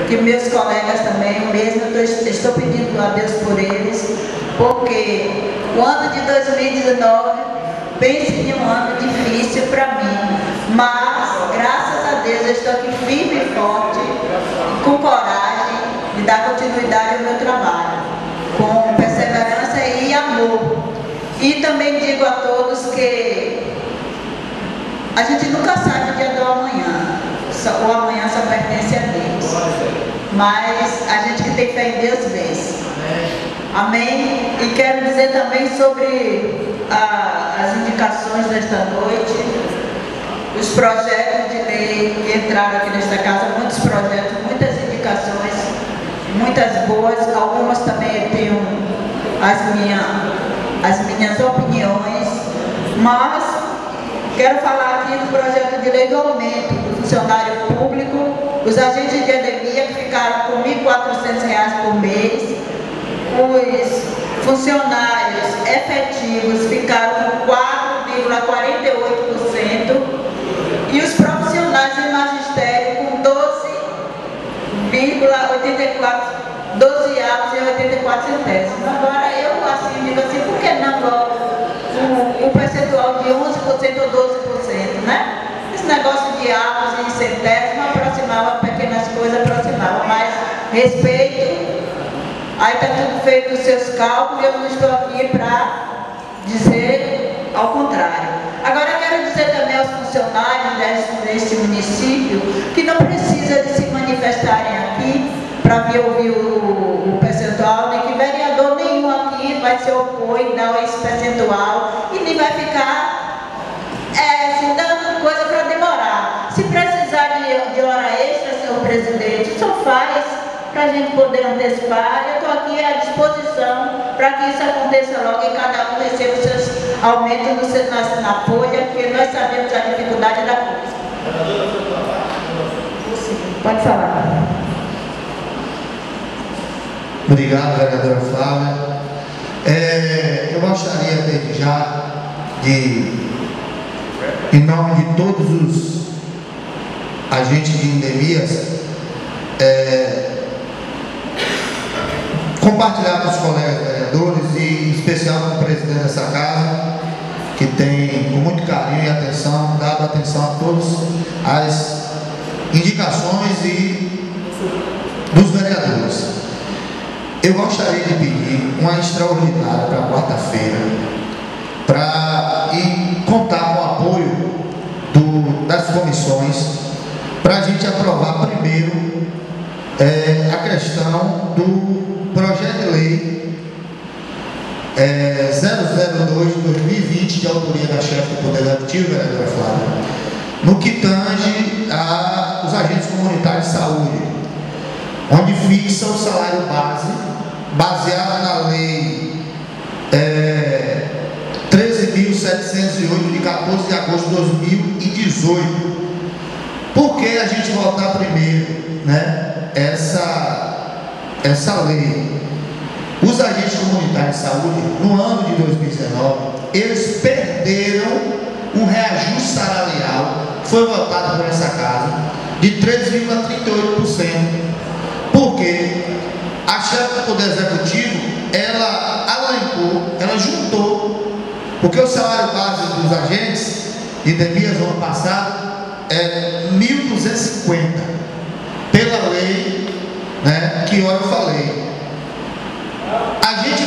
que meus colegas também, o mesmo, eu estou pedindo a Deus por eles, porque o ano de 2019, pense em um ano difícil para mim, mas, graças a Deus, eu estou aqui firme e forte, com coragem de dar continuidade ao meu trabalho, com perseverança e amor. E também digo a todos que a gente nunca sabe o dia do amanhã, o amanhã só pertence a Deus, mas a gente que tem fé em Deus vence. Amém? E quero dizer também sobre as indicações desta noite, os projetos de lei que entraram aqui nesta casa, muitos projetos, muitas indicações, muitas boas, algumas também eu tenho as minhas opiniões, mas quero falar aqui do projeto de lei do aumento do funcionário público, os agentes de endemia que ficaram com R$ 1.400 por mês, os funcionários efetivos ficaram com 4,48% e os profissionais em magistério com 12,84. Agora eu assim digo assim, por que não logo o percentual de 11% ou 12%, né? Esse negócio de avos e centésimos aproximava pequenas coisas, aproximava, mas respeito. Aí está tudo feito os seus cálculos e eu não estou aqui para dizer ao contrário. Agora eu quero dizer também aos funcionários deste município que não precisa de se manifestarem aqui para vir ouvir o percentual, nem que vereador nenhum aqui vai se opor em dar esse percentual e nem vai ficar assim, dando coisa para demorar. Se precisar de hora extra, senhor presidente, só faz para a gente poder antecipar. Eu estou aqui à disposição para que isso aconteça logo e cada um receba os seus aumentos na folha, porque nós sabemos a dificuldade da coisa. Pode falar. Obrigado, vereadora Flávia. Eu gostaria desde já em nome de todos os agentes de endemias, compartilhar com os colegas vereadores e em especial com o presidente dessa casa, que tem com muito carinho e atenção dado atenção a todas as indicações dos vereadores. Eu gostaria de pedir uma extraordinária para quarta-feira, e contar com o apoio das comissões, para a gente aprovar primeiro a questão do projeto de lei 002 de 2020, de autoria da chefe do Poder Executivo, vereadora Flávia, no que tange os agentes comunitários de saúde, onde fixa o salário base, baseado na lei 13.708, de 14 de agosto de 2018. Por que a gente votar primeiro, né, essa lei? Os agentes comunitários de saúde, no ano de 2019, eles perderam um reajuste salarial, que foi votado por essa casa, de 3,38%. Porque a chefe do Poder Executivo, ela alencou, ela juntou, porque o salário base dos agentes de endemias no ano passado é 1.250, pela lei, né, que eu falei. A gente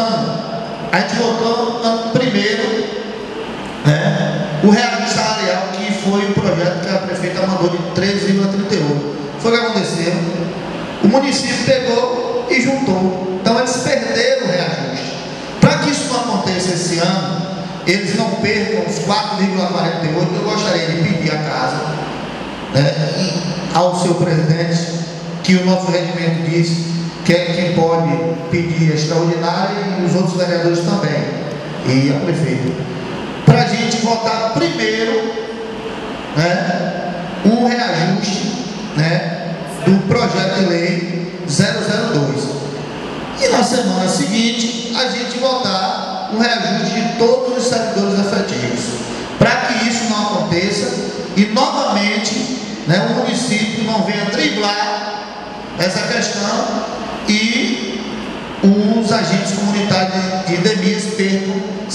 votou primeiro, né, o reajuste salarial, que foi o projeto que a prefeita mandou de 3,38. Foi o que aconteceu. O município pegou e juntou. Então eles perderam o reajuste. Para que isso não aconteça esse ano, eles não percam os 4,48, eu gostaria de pedir à casa, né, ao seu presidente, que o nosso regimento diz que é quem pode pedir extraordinária, e os outros vereadores também, e a prefeita, para a gente votar primeiro, né, o reajuste, né, do projeto de lei 002, e na semana seguinte a gente votar o reajuste de todos os servidores efetivos, para que isso não aconteça e novamente, né, o município não venha driblar essa questão e os agentes comunitários de Idemias percam R$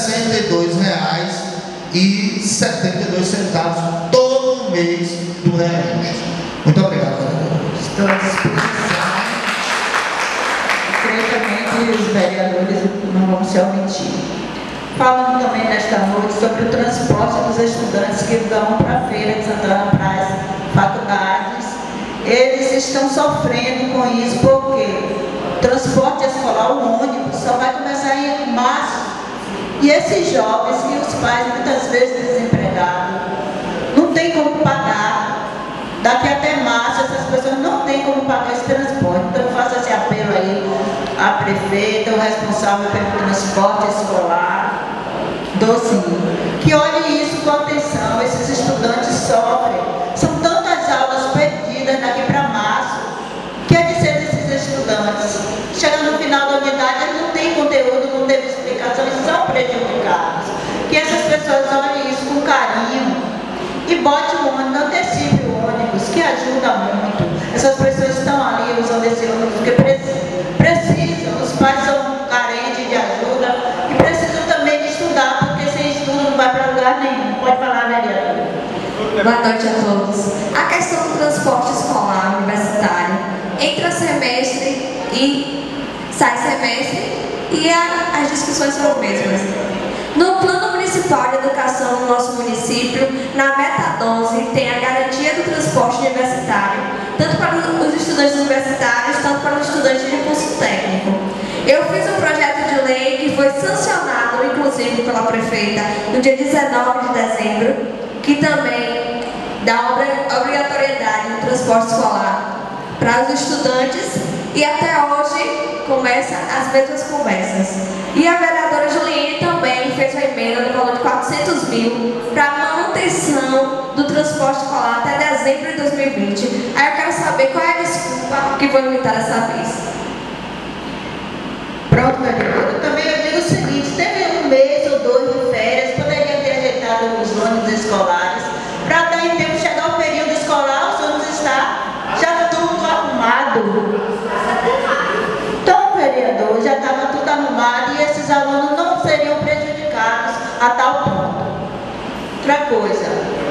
62,72 todo mês do reajuste. Muito obrigado, vereador. Estou à disposição. Creio também que os vereadores não vão se omitir. Falando também nesta noite sobre o transporte dos estudantes que vão para a feira de Santana para as faculdades. Eles estão sofrendo com isso porque o transporte escolar, o ônibus, só vai começar em março. E esses jovens que os pais muitas vezes desempregados não tem como pagar. Daqui até março essas pessoas não têm como pagar esse transporte. Então eu faço esse apelo aí à prefeita, o responsável pelo transporte escolar, que olhe isso com atenção. Esses estudantes sofrem. São tantas aulas perdidas daqui para março. Que é dizer desses estudantes? Chega no final da unidade, eles não têm conteúdo, não teve explicação, eles são prejudicados. Que essas pessoas olhem isso com carinho e bote o ônibus, antecipe o ônibus, que ajuda muito. Essas pessoas estão ali usando esse ônibus porque precisam. Os pais são carentes de ajuda e precisam também de estudar, porque sem estudo não vai para lugar nenhum. Pode falar, vereadora. Boa noite a todos. A questão do transporte escolar universitário entra semestre e sai semestre e as discussões são as mesmas. No Plano Municipal de Educação do nosso município, na meta 12, tem a garantia do transporte universitário, tanto para os estudantes universitários, tanto para os estudantes de curso técnico. Eu fiz um projeto de lei que foi sancionado, inclusive, pela prefeita, no dia 19 de dezembro, que também dá obrigatoriedade no transporte escolar para os estudantes, e até hoje começa as mesmas conversas. E a vereadora Juliene também fez uma emenda no valor de 400 mil para a manutenção do transporte escolar até dezembro de 2020. Aí eu quero saber qual é a desculpa que vou inventar dessa vez. Pronto, vereadora. Também eu digo o seguinte, teve um mês ou dois de férias, poderia ter ajeitado os ônibus escolares, para dar em tempo de chegar o período escolar, os ônibus estar já tudo arrumado. Então, vereador, já estava tudo arrumado e esses alunos não seriam prejudicados a tal ponto. Outra coisa,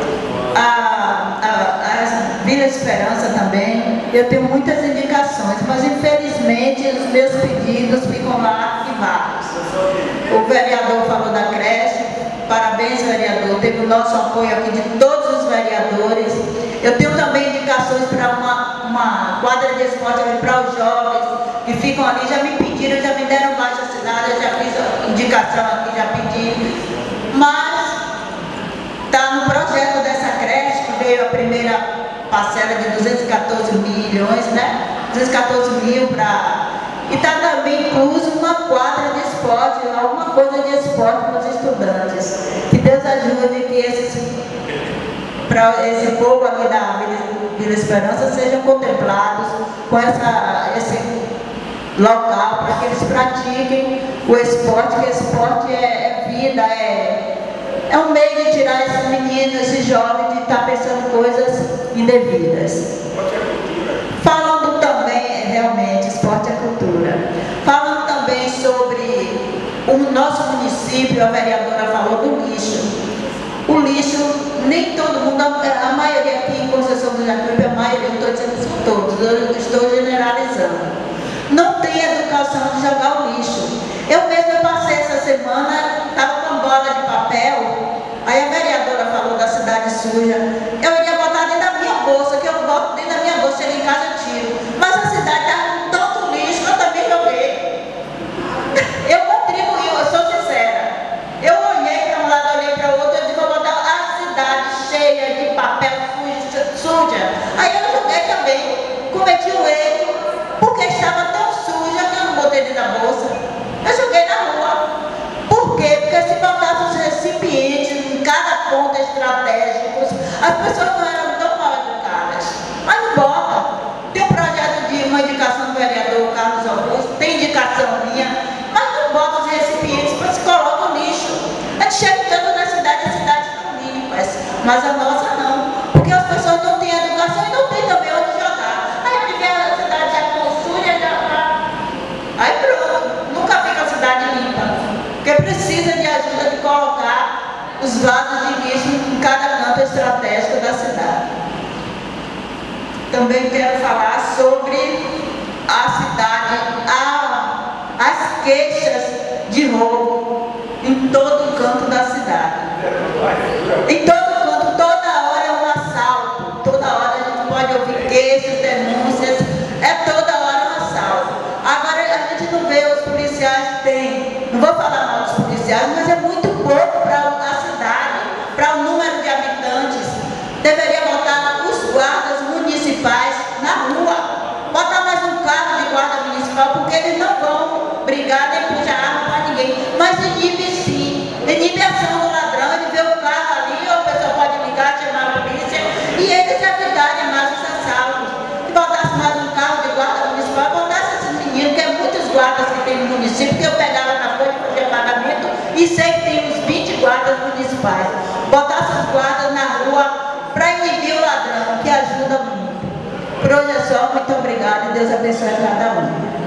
a Vila Esperança também, eu tenho muitas indicações, mas infelizmente os meus pedidos ficam lá arquivados. O vereador falou da creche, parabéns, vereador, teve o nosso apoio aqui de todos os vereadores. Eu tenho também indicações para uma quadra de esporte para os jovens que ficam ali, já me pediram, já me deram baixa assinada, já fiz a indicação aqui, já pedi, mas está no projeto dessa creche, que veio a primeira parcela de 214 milhões, né? 214 mil para... E está também incluso uma quadra de esporte, alguma coisa de esporte para os estudantes. Que Deus ajude que esse povo aqui da Vila Esperança sejam contemplados com esse local para que eles pratiquem o esporte, que esporte é vida, é um meio de tirar esses meninos, esses jovens de estar pensando coisas indevidas. Falando também, realmente, esporte é cultura. Falando também sobre o nosso município, a vereadora falou do lixo. O lixo, nem todo mundo, a maioria aqui em Conceição do Jacuípe, a maioria, eu estou dizendo que são todos, eu estou generalizando, não tem educação de jogar o lixo. Eu mesma passei essa semana, estava com bola de papel, aí a vereadora falou da cidade suja, eu iria botar dentro da minha bolsa, que eu boto dentro da minha bolsa, chego em casa e tiro, mas a cidade estava com tanto lixo que eu também joguei. Eu contribuí, eu sou sincera, eu olhei para um lado, olhei para o outro, eu digo, vou botar a cidade cheia de papel suja, aí eu joguei também, cometi o erro, porque estava tão suja que eu não botei dentro da bolsa, eu joguei na rua. Por quê? Porque se botasse os recipientes em cada ponto estratégico, as pessoas não eram tão mal educadas. Mas não bota. Tem um projeto de uma indicação do vereador Carlos Augusto, tem indicação minha, mas não bota os recipientes, mas coloca o lixo. A gente chega tanto na cidade, as cidades estão limpas, mas a nossa não. Porque as pessoas não têm educação e não têm também onde jogar. Aí a cidade vasos de lixo em cada canto estratégico da cidade. Também quero falar sobre a cidade, as queixas de roubo em todo canto da cidade. Em todo canto, toda hora é um assalto, toda hora a gente pode ouvir queixas, denúncias, é toda hora um assalto. Agora a gente não vê, os policiais têm, não vou falar mal dos policiais, mas é muito pouco para a cidade, para o número de habitantes. Deveria botar os guardas municipais na rua, botar mais um carro de guarda municipal, porque eles não vão brigar nem puxar arma para ninguém, mas inibe sim, inibe a ação do ladrão. Ele vê o carro ali, ou a pessoa pode ligar, chamar a polícia e eles evitarem mais os assaltos. Se botasse mais um carro de guarda municipal, botasse esses meninos, que é muitos guardas que tem no município, que eu pegava na folha e fazia pagamento, e sei que tem uns 20 guardas municipais. Botasse os guardas na rua para inibir o ladrão, que ajuda muito. Por hoje é só, muito obrigada e Deus abençoe cada um.